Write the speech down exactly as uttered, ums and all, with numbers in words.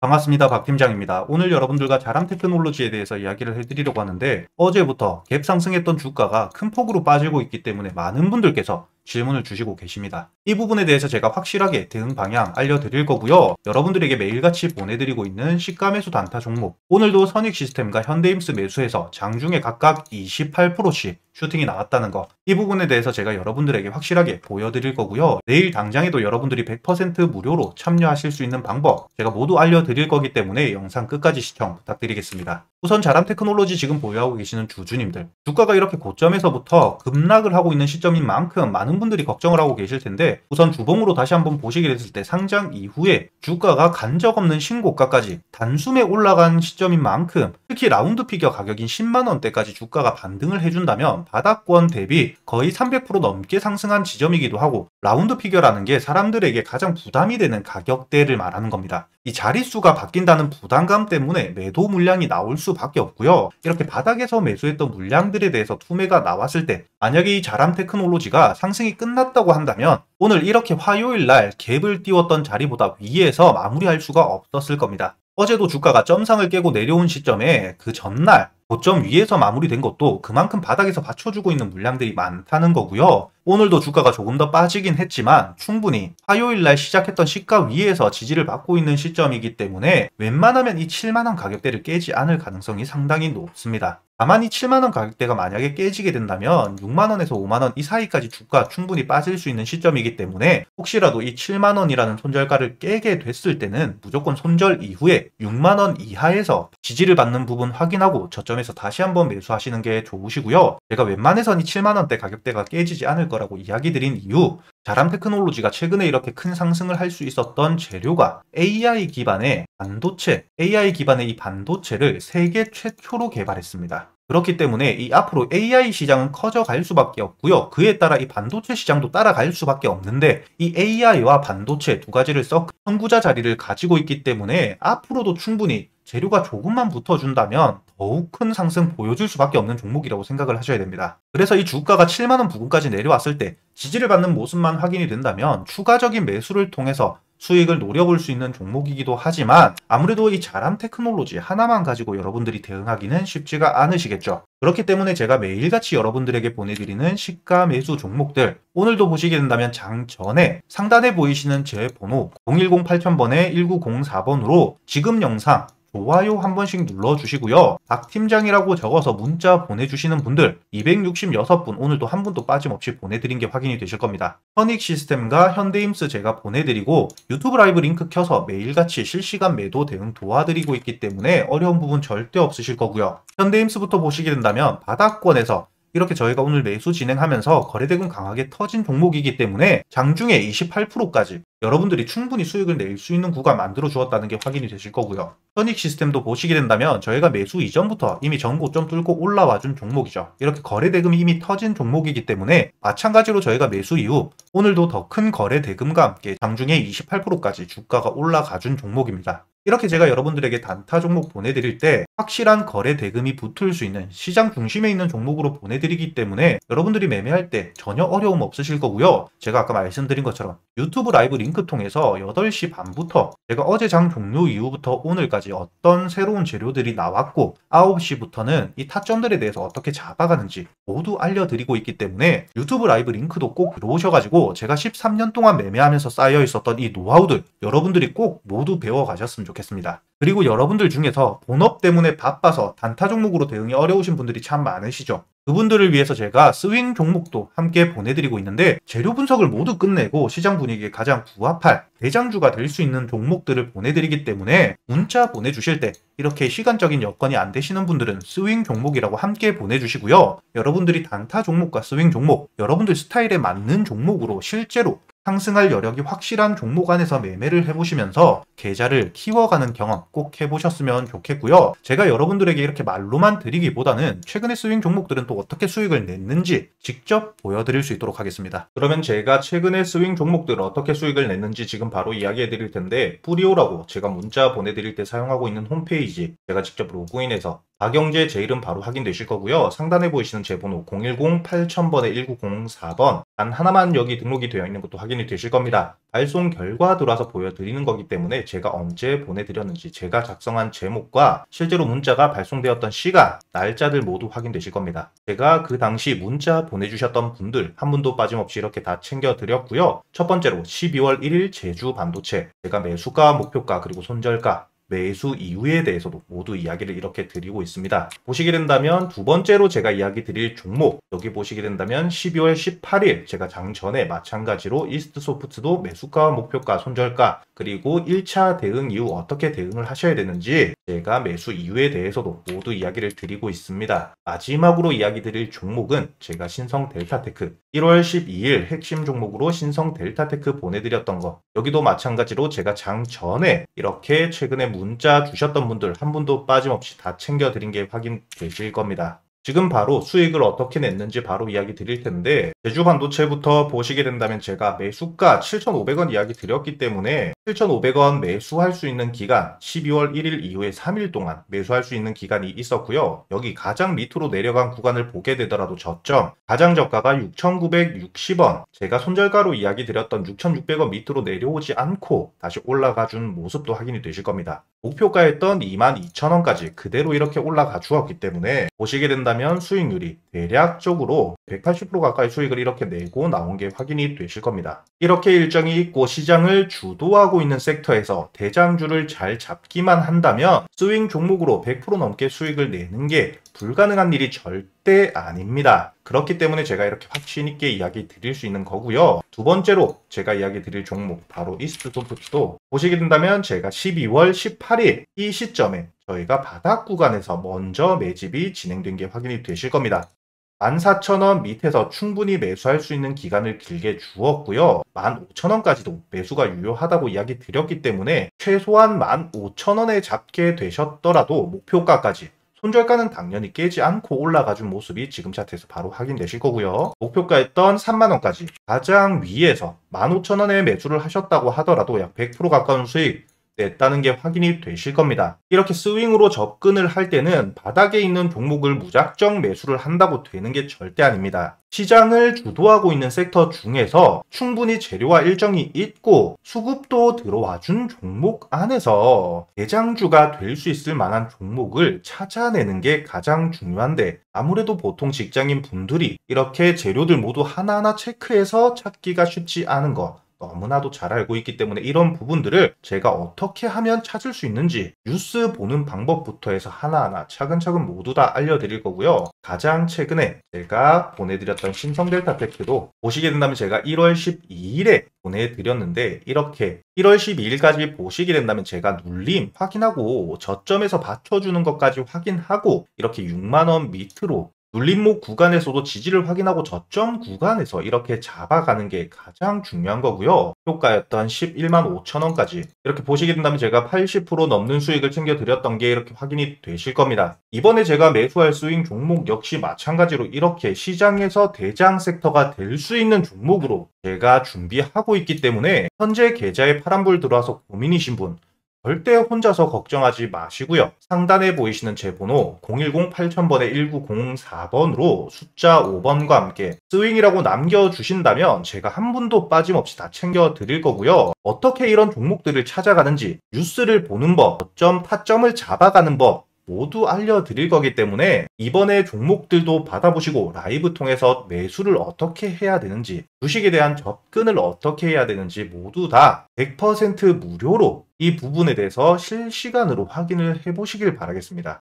반갑습니다. 박 팀장입니다. 오늘 여러분들과 자람 테크놀로지에 대해서 이야기를 해드리려고 하는데, 어제부터 갭 상승했던 주가가 큰 폭으로 빠지고 있기 때문에 많은 분들께서 질문을 주시고 계십니다. 이 부분에 대해서 제가 확실하게 대응 방향 알려드릴 거고요. 여러분들에게 매일같이 보내드리고 있는 시가 매수 단타 종목, 오늘도 선익시스템과 현대임스 매수해서 장중에 각각 이십팔 퍼센트씩 슈팅이 나왔다는 거, 이 부분에 대해서 제가 여러분들에게 확실하게 보여드릴 거고요. 내일 당장에도 여러분들이 백 퍼센트 무료로 참여하실 수 있는 방법 제가 모두 알려드릴 거기 때문에 영상 끝까지 시청 부탁드리겠습니다. 우선 자람 테크놀로지 지금 보유하고 계시는 주주님들, 주가가 이렇게 고점에서부터 급락을 하고 있는 시점인 만큼 많은 분들이 걱정을 하고 계실 텐데, 우선 주봉으로 다시 한번 보시게 됐을 때 상장 이후에 주가가 간 적 없는 신고가까지 단숨에 올라간 시점인 만큼, 특히 라운드 피겨 가격인 십만 원대까지 주가가 반등을 해준다면 바닥권 대비 거의 삼백 퍼센트 넘게 상승한 지점이기도 하고, 라운드 피겨라는 게 사람들에게 가장 부담이 되는 가격대를 말하는 겁니다. 이 자릿수가 바뀐다는 부담감 때문에 매도 물량이 나올 수밖에 없고요. 이렇게 바닥에서 매수했던 물량들에 대해서 투매가 나왔을 때, 만약에 이 자람 테크놀로지가 상승이 끝났다고 한다면 오늘 이렇게 화요일날 갭을 띄웠던 자리보다 위에서 마무리할 수가 없었을 겁니다. 어제도 주가가 점상을 깨고 내려온 시점에 그 전날 고점 위에서 마무리된 것도 그만큼 바닥에서 받쳐주고 있는 물량들이 많다는 거고요. 오늘도 주가가 조금 더 빠지긴 했지만 충분히 화요일날 시작했던 시가 위에서 지지를 받고 있는 시점이기 때문에 웬만하면 이 칠만 원 가격대를 깨지 않을 가능성이 상당히 높습니다. 다만 이 칠만 원 가격대가 만약에 깨지게 된다면 육만 원에서 오만 원 이 사이까지 주가 충분히 빠질 수 있는 시점이기 때문에, 혹시라도 이 칠만 원이라는 손절가를 깨게 됐을 때는 무조건 손절 이후에 육만 원 이하에서 지지를 받는 부분 확인하고 저점에서 다시 한번 매수하시는 게 좋으시고요. 제가 웬만해선 이 칠만 원대 가격대가 깨지지 않을 거라고 이야기 드린 이유, 자람 테크놀로지가 최근에 이렇게 큰 상승을 할 수 있었던 재료가 에이아이 기반의 반도체, 에이아이 기반의 이 반도체를 세계 최초로 개발했습니다. 그렇기 때문에 이 앞으로 에이아이 시장은 커져갈 수밖에 없고요. 그에 따라 이 반도체 시장도 따라갈 수밖에 없는데, 이 에이아이와 반도체 두 가지를 썩 선구자 자리를 가지고 있기 때문에 앞으로도 충분히 재료가 조금만 붙어준다면 더욱 큰 상승 보여줄 수밖에 없는 종목이라고 생각을 하셔야 됩니다. 그래서 이 주가가 칠만 원 부근까지 내려왔을 때 지지를 받는 모습만 확인이 된다면 추가적인 매수를 통해서 수익을 노려볼 수 있는 종목이기도 하지만, 아무래도 이 자람 테크놀로지 하나만 가지고 여러분들이 대응하기는 쉽지가 않으시겠죠. 그렇기 때문에 제가 매일같이 여러분들에게 보내드리는 시가 매수 종목들, 오늘도 보시게 된다면 장 전에 상단에 보이시는 제 번호 공일공 팔천 번에 일구공사 번으로 지금 영상 좋아요 한 번씩 눌러주시고요. 박 팀장이라고 적어서 문자 보내주시는 분들 이백육십육 분, 오늘도 한 분도 빠짐없이 보내드린 게 확인이 되실 겁니다. 선익시스템과 현대임스 제가 보내드리고, 유튜브 라이브 링크 켜서 매일같이 실시간 매도 대응 도와드리고 있기 때문에 어려운 부분 절대 없으실 거고요. 현대임스부터 보시게 된다면 바닥권에서 이렇게 저희가 오늘 매수 진행하면서 거래대금 강하게 터진 종목이기 때문에 장중에 이십팔 퍼센트까지 여러분들이 충분히 수익을 낼 수 있는 구간 만들어 주었다는 게 확인이 되실 거고요. 선익시스템도 보시게 된다면 저희가 매수 이전부터 이미 전고점 뚫고 올라와 준 종목이죠. 이렇게 거래대금이 이미 터진 종목이기 때문에 마찬가지로 저희가 매수 이후 오늘도 더 큰 거래대금과 함께 장중에 이십팔 퍼센트까지 주가가 올라가 준 종목입니다. 이렇게 제가 여러분들에게 단타 종목 보내드릴 때 확실한 거래 대금이 붙을 수 있는 시장 중심에 있는 종목으로 보내드리기 때문에 여러분들이 매매할 때 전혀 어려움 없으실 거고요. 제가 아까 말씀드린 것처럼 유튜브 라이브 링크 통해서 여덟 시 반부터 제가 어제 장 종료 이후부터 오늘까지 어떤 새로운 재료들이 나왔고, 아홉 시부터는 이 타점들에 대해서 어떻게 잡아가는지 모두 알려드리고 있기 때문에 유튜브 라이브 링크도 꼭 들어오셔가지고 제가 십삼 년 동안 매매하면서 쌓여 있었던 이 노하우들 여러분들이 꼭 모두 배워가셨으면 좋겠습니다. 그리고 여러분들 중에서 본업 때문에 바빠서 단타 종목으로 대응이 어려우신 분들이 참 많으시죠. 그분들을 위해서 제가 스윙 종목도 함께 보내드리고 있는데, 재료 분석을 모두 끝내고 시장 분위기에 가장 부합할 대장주가 될 수 있는 종목들을 보내드리기 때문에 문자 보내주실 때 이렇게 시간적인 여건이 안 되시는 분들은 스윙 종목이라고 함께 보내주시고요. 여러분들이 단타 종목과 스윙 종목, 여러분들 스타일에 맞는 종목으로 실제로 상승할 여력이 확실한 종목 안에서 매매를 해보시면서 계좌를 키워가는 경험 꼭 해보셨으면 좋겠고요. 제가 여러분들에게 이렇게 말로만 드리기보다는 최근의 스윙 종목들은 또 어떻게 수익을 냈는지 직접 보여드릴 수 있도록 하겠습니다. 그러면 제가 최근의 스윙 종목들 어떻게 수익을 냈는지 지금 바로 이야기해 드릴 텐데, 뿌리오라고 제가 문자 보내드릴 때 사용하고 있는 홈페이지 제가 직접 로그인해서 박영재 제 이름 바로 확인되실 거고요. 상단에 보이시는 제 번호 공일공 팔천 번에 일구공사 번 단 하나만 여기 등록이 되어 있는 것도 확인이 되실 겁니다. 발송 결과 들어와서 보여드리는 거기 때문에 제가 언제 보내드렸는지 제가 작성한 제목과 실제로 문자가 발송되었던 시간, 날짜들 모두 확인되실 겁니다. 제가 그 당시 문자 보내주셨던 분들 한 분도 빠짐없이 이렇게 다 챙겨드렸고요. 첫 번째로 십이월 일일 제주 반도체, 제가 매수가, 목표가, 그리고 손절가, 매수 이유에 대해서도 모두 이야기를 이렇게 드리고 있습니다. 보시게 된다면 두 번째로 제가 이야기 드릴 종목, 여기 보시게 된다면 십이월 십팔일 제가 장전에 마찬가지로 이스트소프트도 매수가, 목표가, 손절가, 그리고 일 차 대응 이후 어떻게 대응을 하셔야 되는지 제가 매수 이유에 대해서도 모두 이야기를 드리고 있습니다. 마지막으로 이야기 드릴 종목은 제가 신성 델타테크 일월 십이일 핵심 종목으로 신성 델타테크 보내드렸던 거, 여기도 마찬가지로 제가 장 전에 이렇게 최근에 문자 주셨던 분들 한 분도 빠짐없이 다 챙겨드린 게 확인되실 겁니다. 지금 바로 수익을 어떻게 냈는지 바로 이야기 드릴 텐데, 제주 반도체부터 보시게 된다면 제가 매수가 칠천오백 원 이야기 드렸기 때문에 칠천오백 원 매수할 수 있는 기간 십이월 일일 이후에 삼 일 동안 매수할 수 있는 기간이 있었고요. 여기 가장 밑으로 내려간 구간을 보게 되더라도 저점 가장 저가가 육천구백육십 원, 제가 손절가로 이야기 드렸던 육천육백 원 밑으로 내려오지 않고 다시 올라가 준 모습도 확인이 되실 겁니다. 목표가였던 이만 이천 원까지 그대로 이렇게 올라가 주었기 때문에 보시게 된다면 수익률이 대략적으로 백팔십 퍼센트 가까이 수익을 이렇게 내고 나온 게 확인이 되실 겁니다. 이렇게 일정이 있고 시장을 주도하고 있는 섹터에서 대장주를 잘 잡기만 한다면 스윙 종목으로 백 퍼센트 넘게 수익을 내는 게 불가능한 일이 절대 아닙니다. 그렇기 때문에 제가 이렇게 확신 있게 이야기 드릴 수 있는 거고요. 두 번째로 제가 이야기 드릴 종목 바로 이스트소프트도 보시게 된다면 제가 십이월 십팔일 이 시점에 저희가 바닥 구간에서 먼저 매집이 진행된 게 확인이 되실 겁니다. 만 사천 원 밑에서 충분히 매수할 수 있는 기간을 길게 주었고요. 만 오천 원까지도 매수가 유효하다고 이야기 드렸기 때문에 최소한 만 오천 원에 잡게 되셨더라도 목표가까지, 손절가는 당연히 깨지 않고 올라가준 모습이 지금 차트에서 바로 확인되실 거고요. 목표가였던 삼만 원까지 가장 위에서 만 오천 원에 매수를 하셨다고 하더라도 약 백 퍼센트 가까운 수익 냈다는 게 확인이 되실 겁니다. 이렇게 스윙으로 접근을 할 때는 바닥에 있는 종목을 무작정 매수를 한다고 되는 게 절대 아닙니다. 시장을 주도하고 있는 섹터 중에서 충분히 재료와 일정이 있고 수급도 들어와 준 종목 안에서 대장주가 될 수 있을 만한 종목을 찾아내는 게 가장 중요한데, 아무래도 보통 직장인 분들이 이렇게 재료들 모두 하나하나 체크해서 찾기가 쉽지 않은 거 너무나도 잘 알고 있기 때문에 이런 부분들을 제가 어떻게 하면 찾을 수 있는지 뉴스 보는 방법부터 해서 하나하나 차근차근 모두 다 알려드릴 거고요. 가장 최근에 제가 보내드렸던 신성델타테크도 보시게 된다면 제가 일월 십이일에 보내드렸는데, 이렇게 일월 십이일까지 보시게 된다면 제가 눌림 확인하고 저점에서 받쳐주는 것까지 확인하고 이렇게 육만 원 밑으로 눌림목 구간에서도 지지를 확인하고 저점 구간에서 이렇게 잡아가는 게 가장 중요한 거고요. 효과였던 십일만 오천 원까지 이렇게 보시게 된다면 제가 팔십 퍼센트 넘는 수익을 챙겨드렸던 게 이렇게 확인이 되실 겁니다. 이번에 제가 매수할 스윙 종목 역시 마찬가지로 이렇게 시장에서 대장 섹터가 될 수 있는 종목으로 제가 준비하고 있기 때문에 현재 계좌에 파란불 들어와서 고민이신 분 절대 혼자서 걱정하지 마시고요. 상단에 보이시는 제 번호 공일공 팔천 번에 일구공사 번으로 숫자 오 번과 함께 스윙이라고 남겨주신다면 제가 한 분도 빠짐없이 다 챙겨드릴 거고요. 어떻게 이런 종목들을 찾아가는지, 뉴스를 보는 법, 저점, 타점을 잡아가는 법 모두 알려드릴 거기 때문에 이번에 종목들도 받아보시고 라이브 통해서 매수를 어떻게 해야 되는지, 주식에 대한 접근을 어떻게 해야 되는지 모두 다 백 퍼센트 무료로 이 부분에 대해서 실시간으로 확인을 해보시길 바라겠습니다.